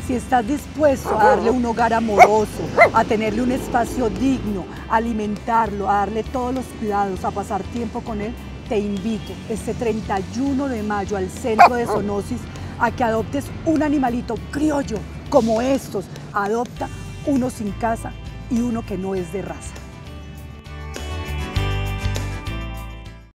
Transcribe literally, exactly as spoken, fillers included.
Si estás dispuesto a darle un hogar amoroso, a tenerle un espacio digno, a alimentarlo, a darle todos los cuidados, a pasar tiempo con él, te invito este treinta y uno de mayo al centro de zoonosis a que adoptes un animalito criollo como estos. Adopta uno sin casa y uno que no es de raza.